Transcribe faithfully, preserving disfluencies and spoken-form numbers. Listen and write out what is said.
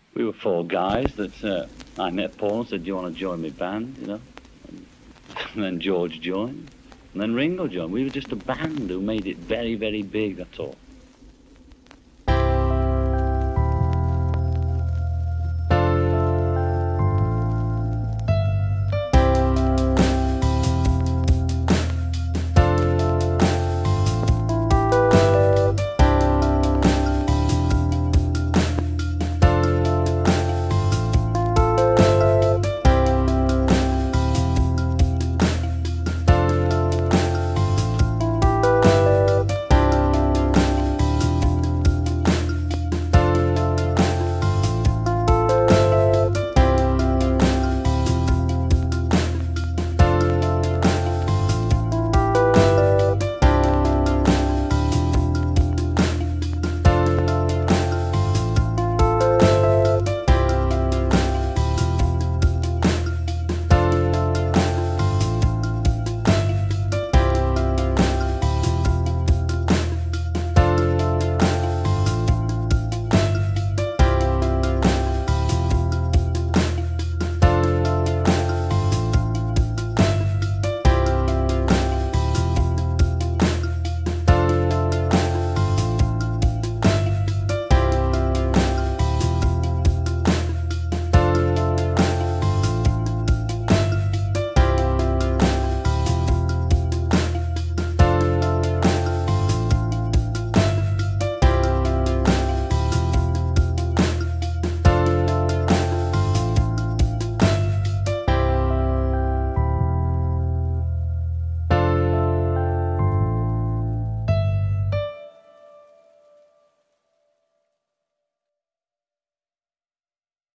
We were four guys that uh, I met Paul and said, do you want to join my band, you know? And, and then George joined, and then Ringo joined. We were just a band who made it very, very big, that's all.